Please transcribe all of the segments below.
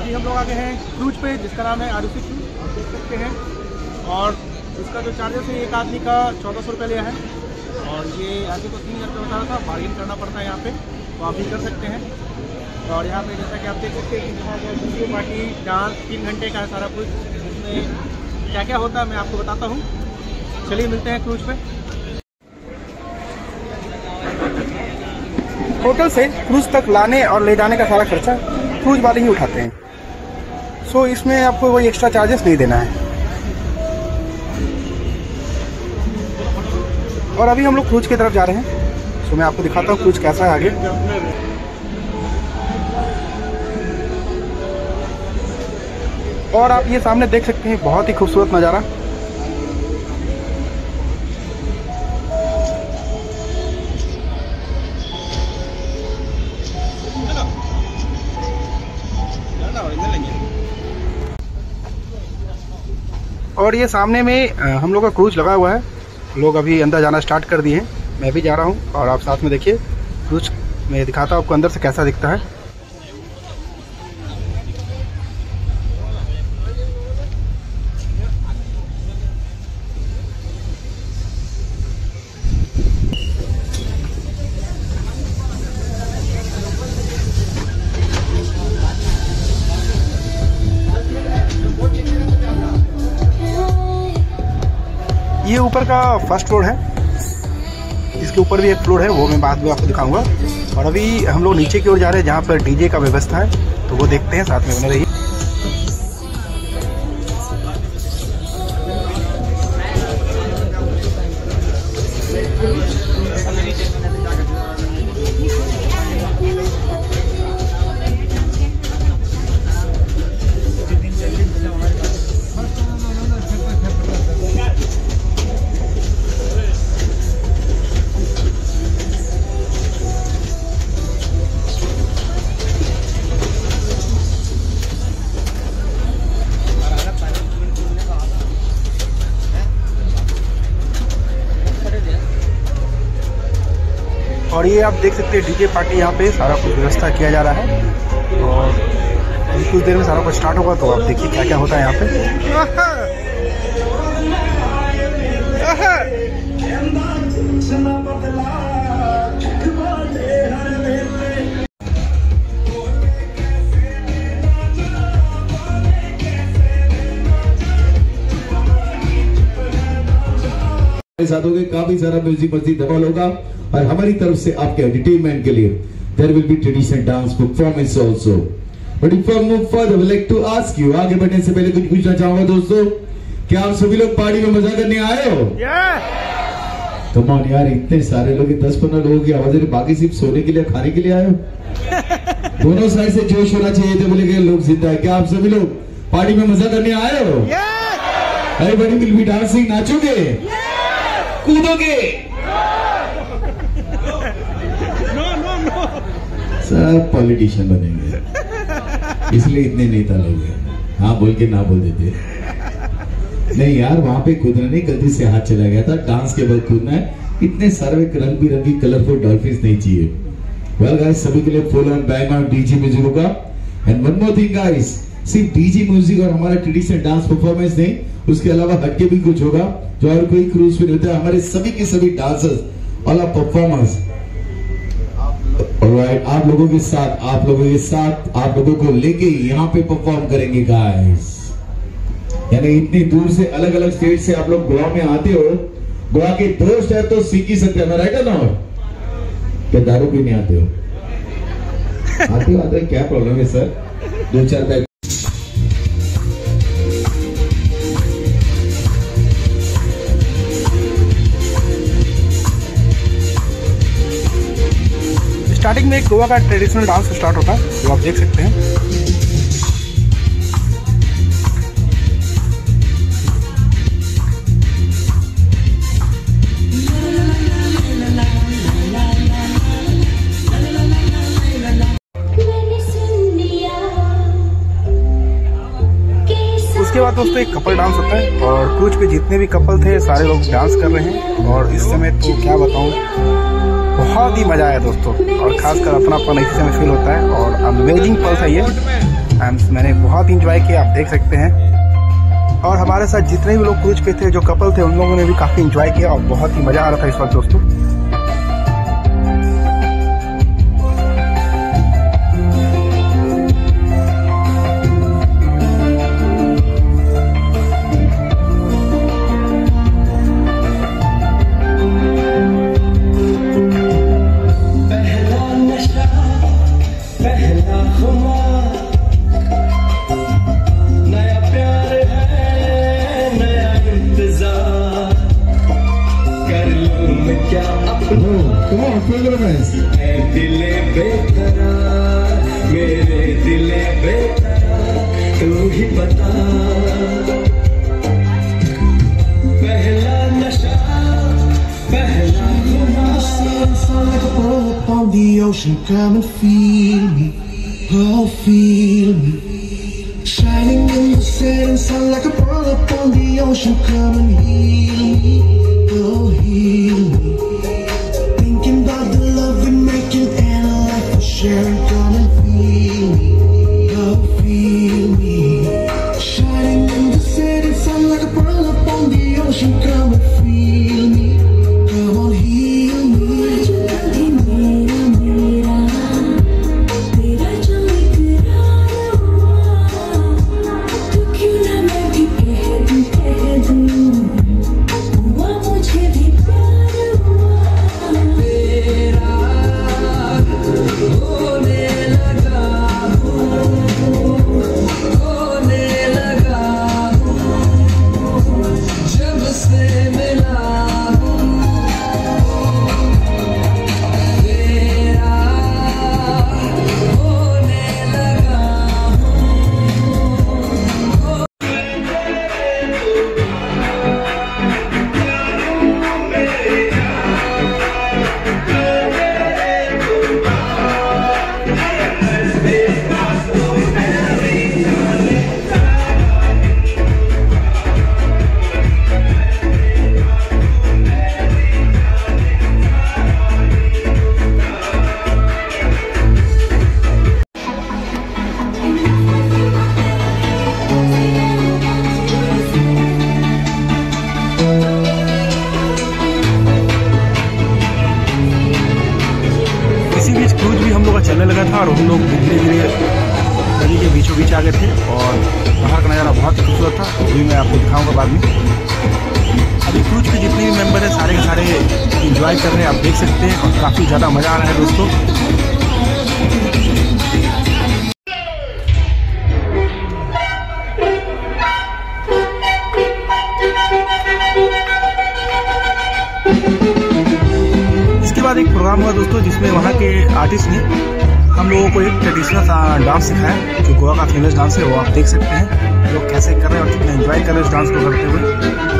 अभी हम लोग आ गए हैं क्रूज पे, जिसका नाम है आरुषि क्रूज, आप देख सकते हैं। और इसका जो चार्जेस है एक आदमी का 1400 रुपये लिया है। और ये आदमी को 3000 रुपये बता रहा था, बार्गेन करना पड़ता है यहाँ पे, तो आप भी कर सकते हैं। और यहाँ पे जैसा कि आप देख सकते हैं कि यहाँ पर डीजे पार्टी डांस 3 घंटे का है सारा कुछ। इसमें क्या क्या होता है मैं आपको बताता हूँ। चलिए मिलते हैं क्रूज पे। होटल से क्रूज तक लाने और ले जाने का सारा खर्चा क्रूज वाले ही उठाते हैं। सो इसमें आपको कोई एक्स्ट्रा चार्जेस नहीं देना है। और अभी हम लोग क्रूज की तरफ जा रहे हैं। सो मैं आपको दिखाता हूँ क्रूज कैसा है आगे। और आप ये सामने देख सकते हैं बहुत ही खूबसूरत नज़ारा। और ये सामने में हम लोग का क्रूज लगा हुआ है। लोग अभी अंदर जाना स्टार्ट कर दिए हैं, मैं भी जा रहा हूँ। और आप साथ में देखिए क्रूज में दिखाता हूँ आपको अंदर से कैसा दिखता है। ये ऊपर का फर्स्ट फ्लोर है, इसके ऊपर भी एक फ्लोर है, वो मैं बाद में आपको दिखाऊंगा। और अभी हम लोग नीचे की ओर जा रहे हैं जहाँ पर डीजे का व्यवस्था है, तो वो देखते हैं, साथ में बने रहिए। और ये आप देख सकते हैं डीजे पार्टी, यहाँ पे सारा कुछ व्यवस्था किया जा रहा है। और कुछ देर में सारा कुछ स्टार्ट होगा, तो आप देखिए क्या क्या होता है यहाँ पे। साथ होंगे काफी सारा म्यूजिक मस्जिद धमाल होगा। और हमारी तरफ से आपके एंटरटेनमेंट के लिए there will be traditional dance performance also. But before move further I would like to ask you, आगे बढ़ने से पहले कुछ पूछना चाहूंगा दोस्तों, क्या आप सभी लोग पार्टी में मजा करने आए हो? कम ऑन यार, इतने सारे लोग, 10-15 लोगों की आवाज है, बाकी सिर्फ सोने के लिए खाने के लिए आए हो? दोनों साइड से जोश होना चाहिए थे, बोले गए लोग जिंदा है। क्या आप सभी लोग पार्टी में मजा करने आए हो? एवरीबॉडी विल बी डांसिंग, नाचोगे, कूदोगे? सब पॉलिटिशियन बनेंगे, इसलिए इतने नेता लोग हैं। हाँ बोल के ना बोल देते। नहीं यार, वहां पे कूदना नहीं, गलती से हाथ चला गया था। डांस के बाद कूदना है। इतने सारे रंग बिरंगी कलरफुल डॉल्फिन्स नहीं चाहिए। वेल गाइस, सभी के लिए full on bang on DJ music होगा। And one more thing guys, सिर्फ डीजे म्यूजिक और हमारा ट्रेडिशनल डांस परफॉर्मेंस नहीं, उसके अलावा हटके भी कुछ होगा जो और कोई क्रूज पे नहीं होता है। हमारे सभी के सभी डांसर्स और परफॉर्मर्स ऑलराइट आप लोगों के साथ, आप लोगों को लेके यहाँ पे परफॉर्म करेंगे गाइस। यानी इतनी दूर से, अलग अलग स्टेट से आप लोग गोवा में आते हो। गोवा के 2 स्टेप तो सीख ही सकते हैं, राइट ना? क्या दारू पीने आते हो? आते हो, क्या प्रॉब्लम है सर? 2-4 पैक। स्टार्टिंग में एक गोवा का ट्रेडिशनल डांस स्टार्ट होता है, जो आप देख सकते हैं। उसके बाद दोस्तों एक कपल डांस होता है। और क्रूज पे जितने भी कपल थे सारे लोग डांस कर रहे हैं। और इस समय तो क्या बताऊं, बहुत ही मजा आया दोस्तों। और खासकर अपनापन इसी समय फील होता है और अमेजिंग पल था ये। एंड मैंने बहुत इंजॉय किया, आप देख सकते हैं। और हमारे साथ जितने भी लोग क्रूज पे थे, जो कपल थे, उन लोगों ने भी काफ़ी इंजॉय किया और बहुत ही मज़ा आ रहा था इस वक्त दोस्तों। Come on, feel the romance. दिले बेकरार, मेरे दिले बेकरार, तू ही बता। पहला नशा, पहला like a roll up on the ocean, come and feel me, oh feel me. Shining in the setting sun like a pearl up on the ocean, come and heal me, oh heal me. Thinking about the love we're making and a life we're sharing, come and feel me, oh feel me. Shining in the setting sun like a pearl up on the ocean, come and feel me, come on heal me. चलने लगा था और हम लोग धीरे धीरे नदी के बीचों बीच आ गए थे और बाहर का नज़ारा बहुत ही खूबसूरत था। अभी मैं आपको दिखाऊंगा बाद में। अभी क्रूज के जितने भी मेंबर हैं सारे के सारे इंजॉय कर रहे हैं, आप देख सकते हैं, और काफ़ी ज़्यादा मज़ा आ रहा है दोस्तों। इसके बाद एक प्रोग्राम हुआ दोस्तों, जिसमें वहाँ के आर्टिस्ट ने हम लोगों को एक ट्रेडिशनल डांस सिखाया, जो गोवा का फेमस डांस है। वो आप देख सकते हैं लोग कैसे कर रहे हैं और कितना एंजॉय कर रहे हैं इस डांस को करते हुए।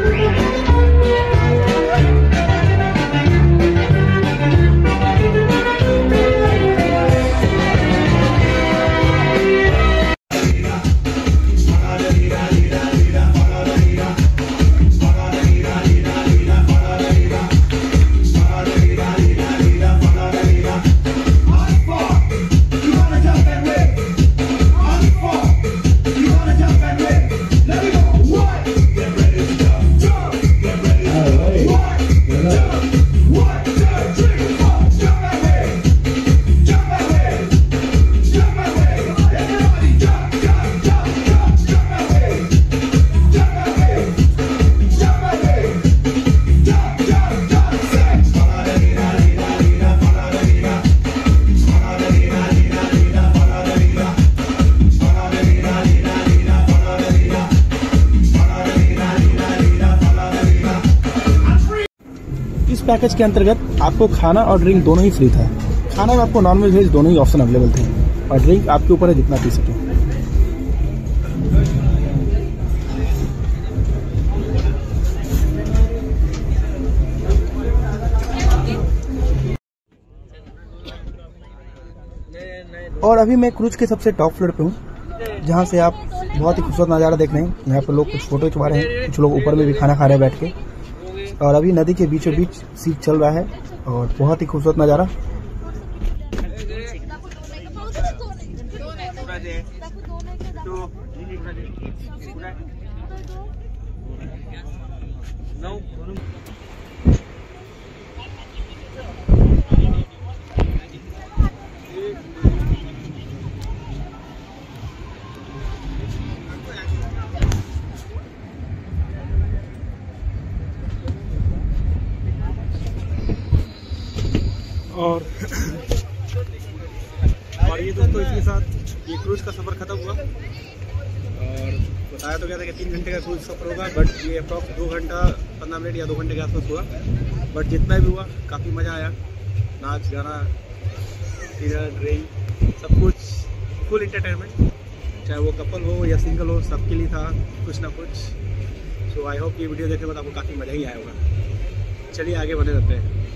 पैकेज के अंतर्गत आपको खाना और ड्रिंक दोनों ही फ्री था। खाना में आपको नॉन वेज दोनों ही ऑप्शन अवेलेबल थे और ड्रिंक आपके ऊपर है जितना पी सके। और अभी मैं क्रूज के सबसे टॉप फ्लोर पे हूँ, जहाँ से आप बहुत ही खूबसूरत नज़ारा देख रहे हैं। यहाँ पर लोग कुछ फोटो खिंचवा रहे हैं, कुछ लोग ऊपर में भी खाना खा रहे हैं बैठ के। और अभी नदी के बीचों बीच सीट चल रहा है और बहुत ही खूबसूरत नज़ारा। और ये दोस्तों इसके साथ ये क्रूज का सफ़र ख़त्म हुआ। और बताया तो गया था कि 3 घंटे का क्रूज सफ़र होगा, बट ये अप्रॉक्स 2 घंटा 15 मिनट या 2 घंटे के आसपास हुआ। बट जितना भी हुआ काफ़ी मज़ा आया, नाच गाना डिनर ड्रिंक सब कुछ फुल इंटरटेनमेंट, चाहे वो कपल हो या सिंगल हो, सबके लिए था कुछ ना कुछ। सो आई होप ये वीडियो देखने के बाद आपको काफ़ी मज़ा ही आया होगा। चलिए आगे बढ़े रहते हैं।